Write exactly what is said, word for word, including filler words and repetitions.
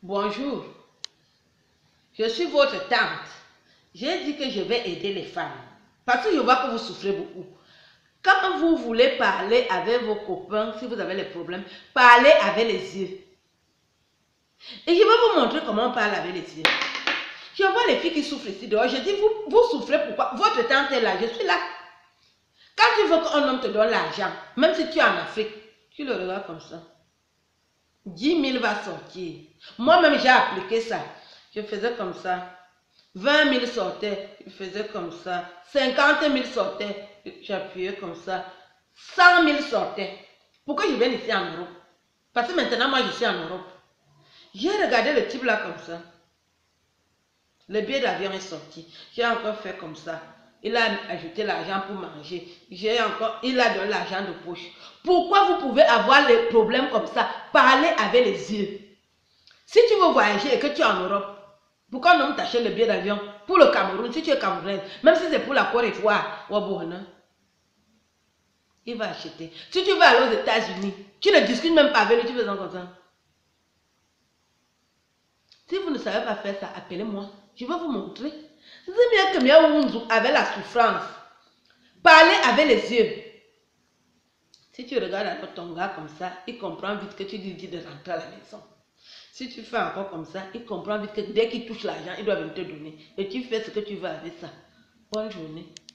Bonjour, je suis votre tante. J'ai dit que je vais aider les femmes. Parce que je vois que vous souffrez beaucoup. Quand vous voulez parler avec vos copains, si vous avez des problèmes, parlez avec les yeux. Et je vais vous montrer comment on parle avec les yeux. Je vois les filles qui souffrent ici dehors. Je dis, vous, vous souffrez pourquoi? Votre tante est là, je suis là. Quand tu veux qu'un homme te donne l'argent, même si tu es en Afrique, tu le regardes comme ça. dix mille va sortir. Moi-même, j'ai appliqué ça. Je faisais comme ça. vingt mille sortaient, je faisais comme ça. cinquante mille sortaient, j'appuyais comme ça. cent mille sortaient. Pourquoi je viens ici en Europe? Parce que maintenant, moi, je suis en Europe. J'ai regardé le type là comme ça. Le billet d'avion est sorti. J'ai encore fait comme ça. Il a ajouté l'argent pour manger. J'ai encore, il a donné l'argent de poche. Pourquoi vous pouvez avoir les problèmes comme ça? Parlez avec les yeux. Si tu veux voyager et que tu es en Europe, pourquoi non t'achètes le billet d'avion pour le Cameroun, si tu es Camerounais, même si c'est pour la Côte d'Ivoire, il va acheter. Si tu veux aller aux États-Unis, tu ne discutes même pas avec lui, tu fais comme ça. Si vous ne savez pas faire ça, appelez-moi. Je vais vous montrer. C'est bien que mieux avec la souffrance. Parlez avec les yeux. Si tu regardes alors ton gars comme ça, il comprend vite que tu lui dis de rentrer à la maison. Si tu fais encore comme ça, il comprend vite que dès qu'il touche l'argent, il doit venir te donner. Et tu fais ce que tu veux avec ça. Bonne journée.